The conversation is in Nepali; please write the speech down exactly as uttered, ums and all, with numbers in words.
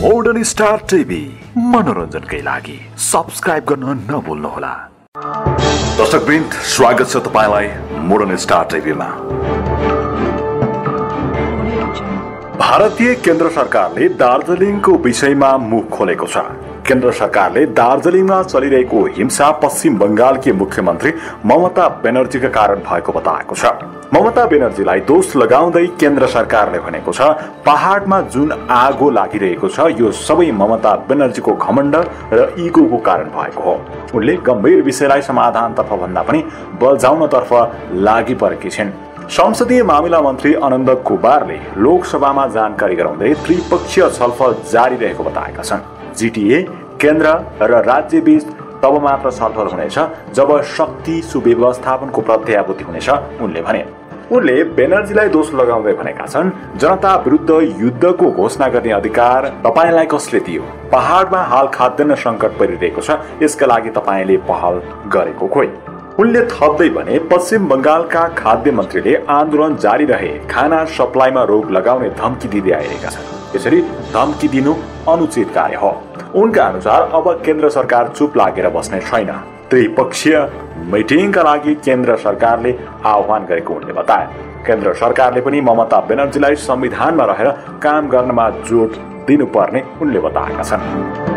मोडर्न स्टार टिभी मनोरञ्जनकै लागि सब्स्क्राइब गर्न नभुल्नुहोला। दर्शकवृन्द, स्वागत छ तपाईलाई मोडर्न स्टार टिभीमा। भारतीय केन्द्र सरकारले दार्जिलिङको विषयमा मुख खोलेको छ। केन्द्र सरकारले दार्जिलिङमा चलिरहेको हिंसा पश्चिम बंगालकी मुख्यमन्त्री ममता बेनर्जीका कारण भएको बताएको छ। ममता बेनर्जीलाई दोष लगाउँदै केन्द्र सरकारले भनेको छ, पहाडमा जुन आगो लागिरहेको छ यो सबै ममता बेनर्जीको घमण्ड र इगोको कारण भएको हो। उनले गम्भीर विषयलाई समाधानतर्फ भन्दा पनि बल्झाउनतर्फ लागि परेकी छिन्। संसदीय मामिला मन्त्री आनन्द कुमारले लोकसभामा जानकारी गराउँदै त्रिपक्षीय छलफल जारी रहेको बताएका छन्। जीटीए, केन्द्र र राज्य बीच तब मात्र छलफल हुनेछ जब शक्ति सुव्यवस्थापनको प्रत्याभूति हुनेछ, उनले भने। उनले बेनर्जीलाई दोष लगाउँदै भनेका छन्, जनता विरुद्ध युद्धको घोषणा गर्ने अधिकार तपाईलाई कसले दियो? पहाडमा हाल खाद्यान्न संकट परिरहेको छ, यसका लागि तपाईले पहल गरेको खोइ। उनले थप्दै भने पश्चिम बंगालका खाद्य मन्त्रीले आन्दोलन जारी रहे खाना सप्लाईमा रोक लगाउने धम्की दिँदै आइरहेका छन्। यसरी धम्की दिनु अनुचित कार्य हो। उनका अनुसार अब केन्द्र सरकार चुप लागेर बस्ने छैन। त्रिपक्षीय मिटिङका लागि केन्द्र सरकारले आह्वान गरेको उनले बताए। केन्द्र सरकारले पनि ममता बेनर्जीलाई संविधानमा रहेर काम गर्नमा जोड दिनुपर्ने उनले बताएका छन्।